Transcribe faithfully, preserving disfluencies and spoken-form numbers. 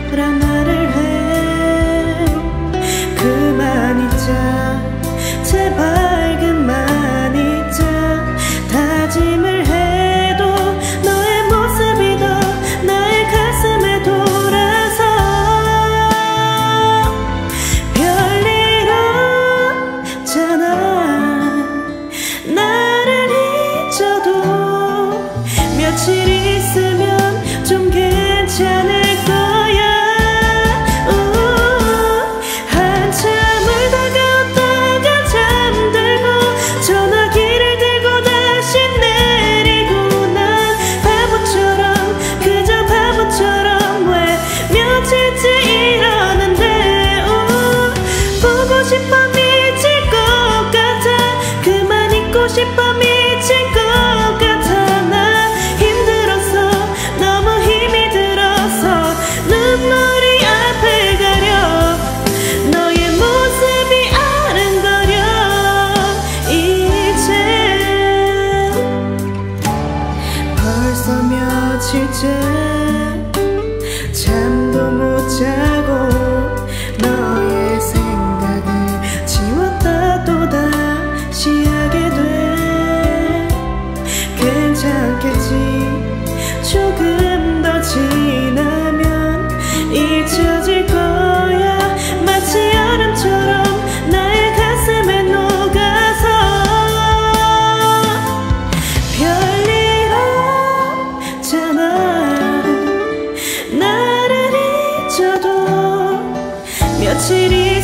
란 말을 해. 그만 잊자, 제발 그만 잊자. 다짐을 해도 너의 모습이 더 나의 가슴에 돌아서 별일 없잖아. 나를 잊어도 며칠 있으면 좀 괜찮을 거야. 우, 한참 울다가 웃다가 잠들고 전화기를 들고 다시 내리고 난 바보처럼, 그저 바보처럼 왜 며칠째 이러는데. 우, 보고 싶어 미칠 것 같아. 그만 잊고 싶어 미칠 것 같아. 나 힘들어서, 너무 힘이 들어서 눈물이 앞을 가려. 너의 모습이 아른거려. 이제 벌써 며칠째 잠도 못 자고 너의 생각을 지웠다 또 다시 하게 돼. 괜찮겠지, 조금 더 지나면 잊혀질 거야. 마치 여름처럼 나의 가슴에 녹아서. 별일 없잖아. 나를 잊어도 며칠이